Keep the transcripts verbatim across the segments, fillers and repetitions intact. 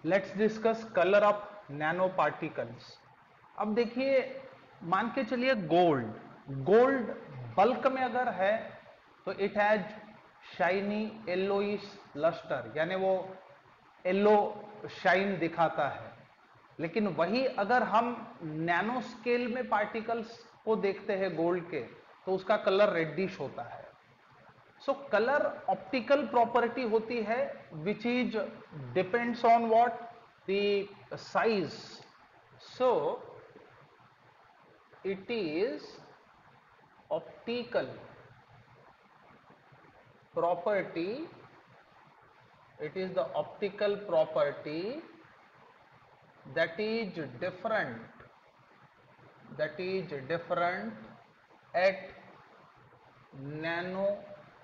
Let's discuss colour of nano particles. अब देखिए, मान के चलिए गोल्ड गोल्ड बल्क में अगर है तो it has shiny yellowish lustre, यानी वो येलो शाइन दिखाता है। लेकिन वही अगर हम नैनो स्केल में पार्टिकल्स को देखते हैं गोल्ड के, तो उसका कलर रेडिश होता है। सो कलर ऑप्टिकल प्रॉपर्टी होती है which is depends on what, the size. So it is optical property, it is the optical property that is different that is different at nano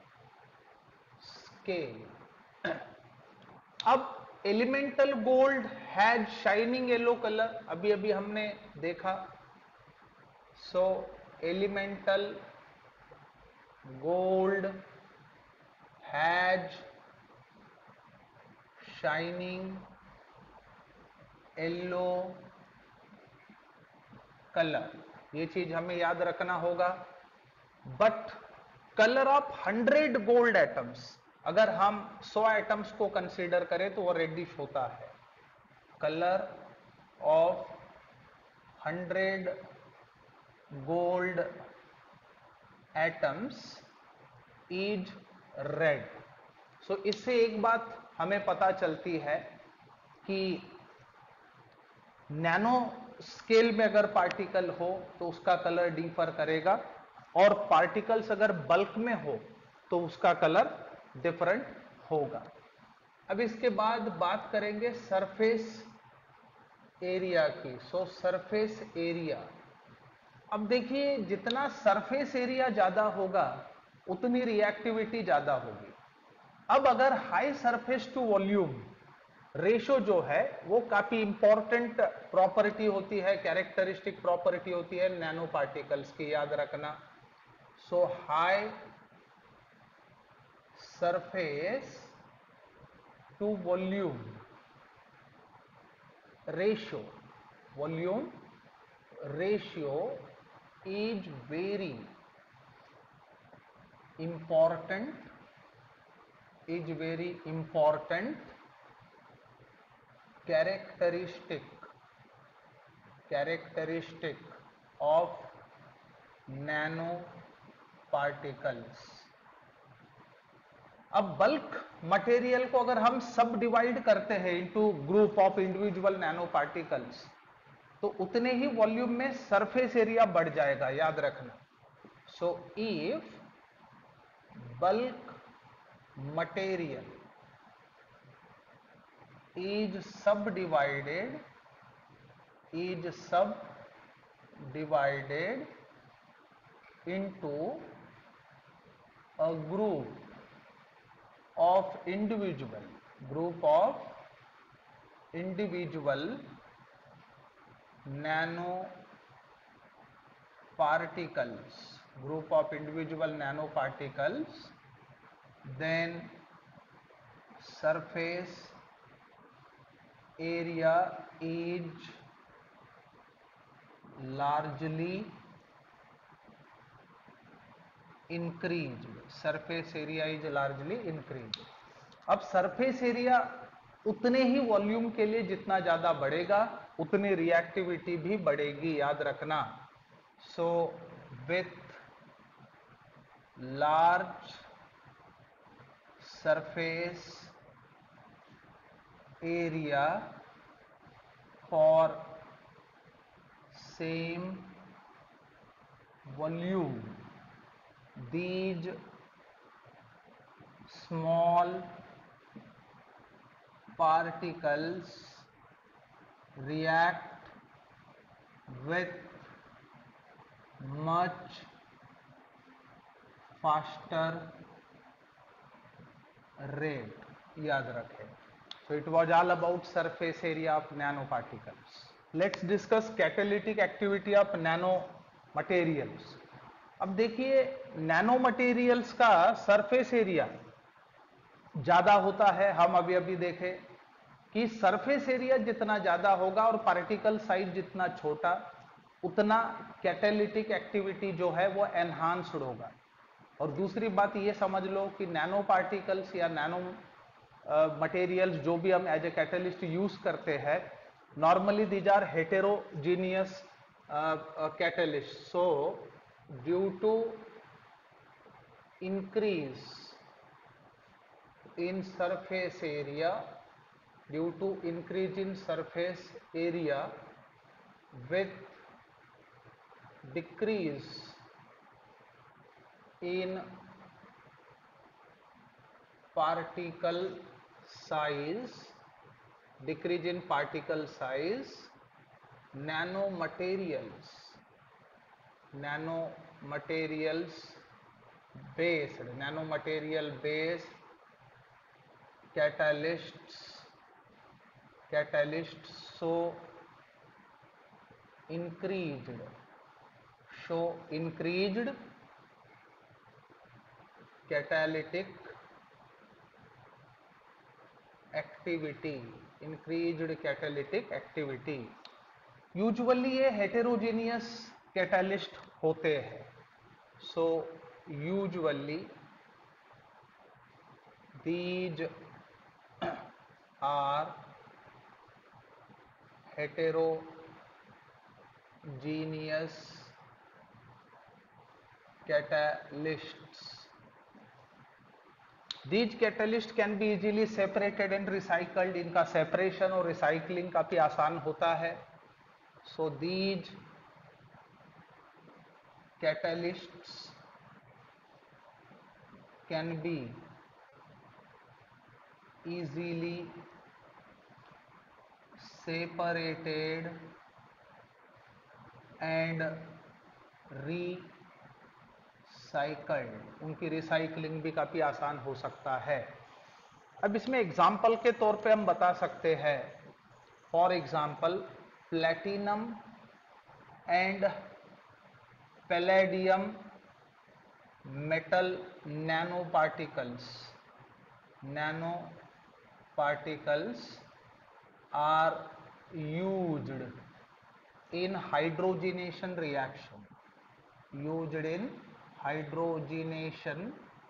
scale। अब elemental gold has shining yellow colour, अभी अभी हमने देखा। So elemental gold has shining yellow colour, ये चीज हमें याद रखना होगा। But colour of hundred gold atoms, अगर हम सौ एटम्स को कंसीडर करें तो वो रेडिश होता है। Colour of hundred gold atoms is red. So इससे एक बात हमें पता चलती है कि नैनो स्केल में अगर पार्टिकल हो तो उसका कलर डिफर करेगा, और पार्टिकल्स अगर बल्क में हो तो उसका कलर डिफरेंट होगा। अब इसके बाद बात करेंगे सरफेस एरिया की। सो सरफेस एरिया, अब देखिए जितना सरफेस एरिया ज्यादा होगा उतनी रिएक्टिविटी ज्यादा होगी। अब अगर high surface to volume ratio जो है वो काफी इंपॉर्टेंट प्रॉपर्टी होती है, कैरेक्टरिस्टिक प्रॉपर्टी होती है नैनो पार्टिकल्स की, याद रखना। So high surface to volume ratio volume ratio is very important is very important characteristic characteristic of nano particles। अब बल्क मटेरियल को अगर हम सब डिवाइड करते हैं into group of individual nano particles, तो उतने ही वॉल्यूम में सरफेस एरिया बढ़ जाएगा, याद रखना। So if bulk material is subdivided is subdivided into a group of individual group of individual nano particles group of individual nano particles, then surface area is largely increased surface area is largely increased। अब surface area उतने ही volume के लिए जितना ज्यादा बढ़ेगा उतनी reactivity भी बढ़ेगी, याद रखना। So with large surface area for same volume, these small particles react with much faster rate, याद रखें। So it was all about surface area of nano particles। Let's discuss catalytic activity of nano materials। अब देखिए nano materials का surface area ज्यादा होता है, हम अभी अभी देखे। कि सरफेस एरिया जितना ज्यादा होगा और पार्टिकल साइज जितना छोटा, उतना कैटालिटिक एक्टिविटी जो है वो एनहांस्ड होगा। और दूसरी बात ये समझ लो कि नैनो पार्टिकल्स या नैनो मटेरियल्स जो भी हम एज ए कैटलिस्ट यूज करते हैं, normally these are heterogeneous catalyst. So due to increase in surface area, due to increase in surface area with decrease in particle size, decrease in particle size, nanomaterials, nanomaterials based, nanomaterial based catalysts, catalysts show increased, show increased catalytic activity, increased catalytic activity। Usually ये heterogeneous catalyst होते हैं। So usually these are heterogeneous catalysts. These catalysts can be easily separated and recycled. इनका separation और recycling काफी आसान होता है। So these catalysts can be easily separated and recycled, उनकी रिसाइकलिंग भी काफी आसान हो सकता है। अब इसमें एग्जाम्पल के तौर पे हम बता सकते हैं, for example platinum and palladium metal nano particles, nano particles are used in hydrogenation reaction, used in hydrogenation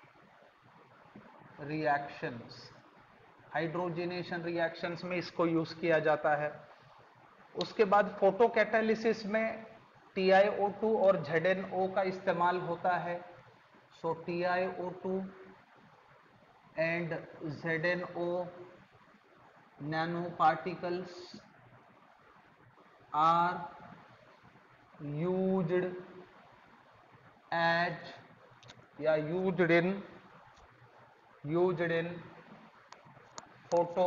reactions, hydrogenation reactions में इसको यूज किया जाता है। उसके बाद फोटो कैटालिसिस में टी आई ओ टू और जेड एन ओ का इस्तेमाल होता है। So T I O two and Z N O nanoparticles are used as या used in used in photo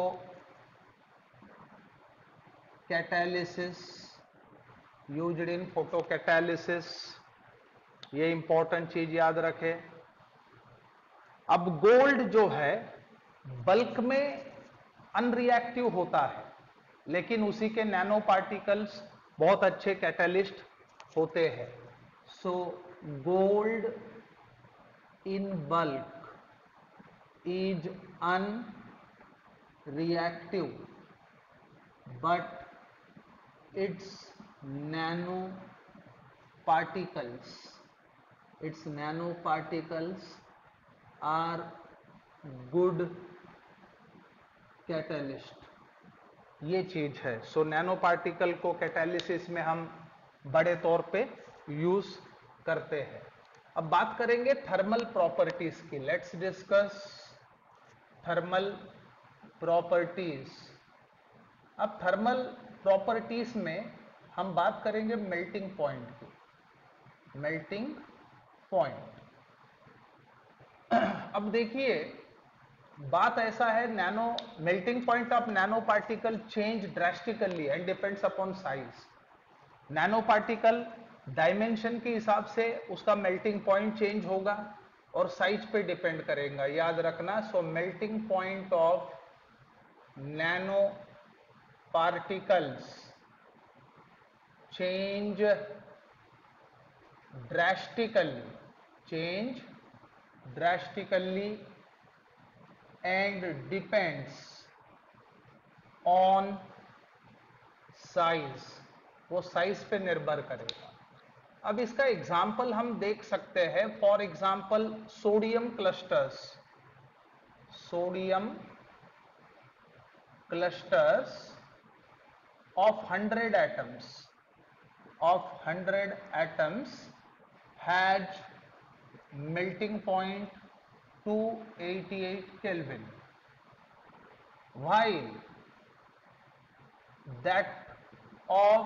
catalysis, used in photo catalysis। ये important चीज याद रखें। अब गोल्ड जो है बल्क में अनरिएक्टिव होता है, लेकिन उसी के नैनो पार्टिकल्स बहुत अच्छे कैटलिस्ट होते हैं। So gold in bulk is unreactive but it's nano particles it's nano particles are good catalyst. ये चीज है। सो नैनो पार्टिकल को कैटालिसिस में हम बड़े तौर पे यूज करते हैं। अब बात करेंगे थर्मल प्रॉपर्टीज की। Let's discuss thermal properties. अब थर्मल प्रॉपर्टीज में हम बात करेंगे मेल्टिंग पॉइंट की। मेल्टिंग पॉइंट, अब देखिए बात ऐसा है, nano melting point of nano particle change drastically and depends upon size. Nano particle dimension के हिसाब से उसका मेल्टिंग पॉइंट चेंज होगा और साइज पे डिपेंड करेगा, याद रखना। So melting point of nano particles change drastically change drastically and depends on size, वो साइज पे निर्भर करेगा। अब इसका एग्जाम्पल हम देख सकते हैं, for example sodium clusters, sodium clusters of one hundred atoms of one hundred atoms has melting point two eighty-eight Kelvin, while that of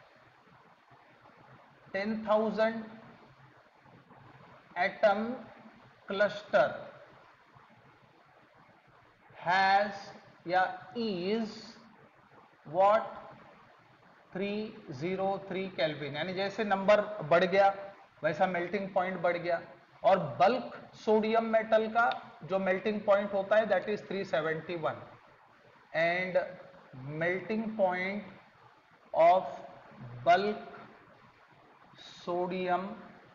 ten thousand atom cluster has या is what three zero three kelvin, यानी जैसे number बढ़ गया वैसा melting point बढ़ गया। और bulk sodium metal का जो मेल्टिंग पॉइंट होता है that is three seventy one, and melting point of bulk sodium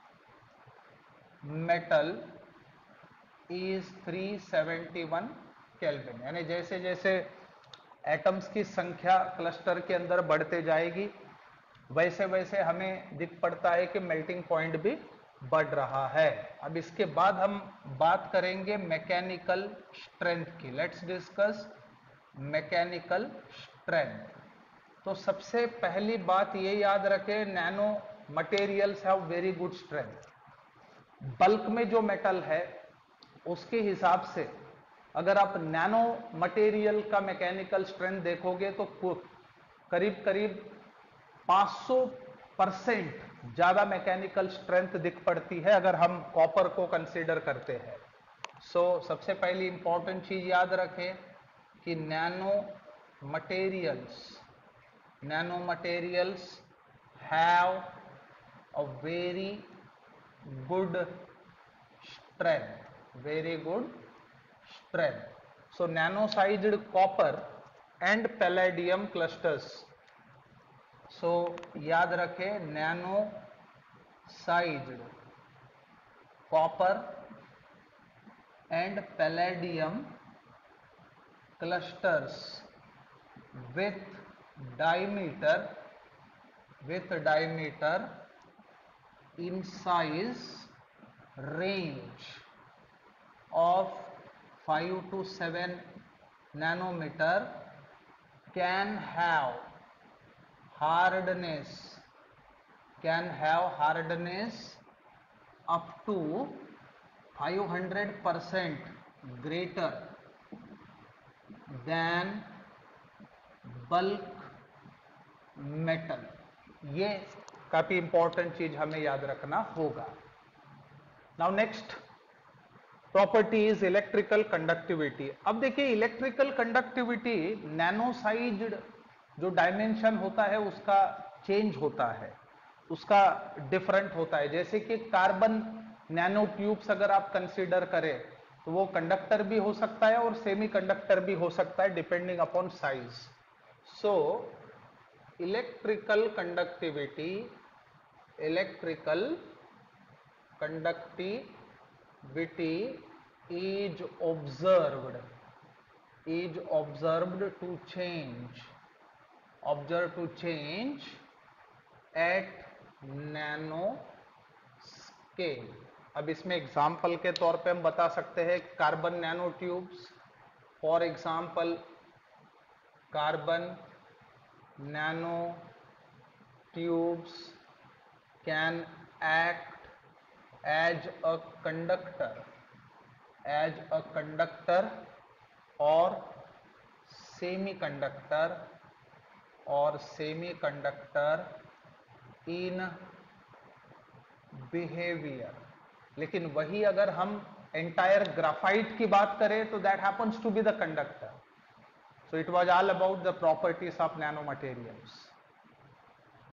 metal is three seventy one kelvin. यानी जैसे जैसे एटम्स की संख्या क्लस्टर के अंदर बढ़ते जाएगी वैसे वैसे हमें दिख पड़ता है कि मेल्टिंग पॉइंट भी बढ़ रहा है। अब इसके बाद हम बात करेंगे मैकेनिकल स्ट्रेंथ की। Let's discuss mechanical strength. तो सबसे पहली बात ये याद रखें, nano materials have very good strength. Bulk में जो मेटल है उसके हिसाब से अगर आप नैनो मटेरियल का मैकेनिकल स्ट्रेंथ देखोगे तो करीब करीब पाँच सौ परसेंट ज्यादा मैकेनिकल स्ट्रेंथ दिख पड़ती है अगर हम कॉपर को कंसीडर करते हैं। सो so, सबसे पहली इंपॉर्टेंट चीज याद रखें कि nano materials nano materials have a very good strength, very good strength. So nano-sized copper and palladium clusters. So याद रखें nano sized copper and palladium clusters with diameter with diameter in size range of five to seven nanometer can have hardness can have hardness up to five hundred percent greater than bulk metal। ये काफी important चीज हमें याद रखना होगा। Now next property is electrical conductivity. अब देखिए electrical conductivity nano sized जो डायमेंशन होता है उसका चेंज होता है, उसका डिफरेंट होता है। जैसे कि कार्बन नैनो ट्यूब्स अगर आप कंसीडर करें तो वो कंडक्टर भी हो सकता है और सेमी कंडक्टर भी हो सकता है depending upon size. So electrical conductivity electrical conductivity is observed is observed to change observed to change at nano scale। अब इसमें एग्जाम्पल के तौर पे हम बता सकते हैं carbon nano tubes. For example carbon nano tubes can act as a conductor as a conductor or semiconductor or semiconductor in behavior। लेकिन वही अगर हम एंटायर ग्राफाइट की बात करें तो that happens to be the conductor. So it was all about the properties of nano materials.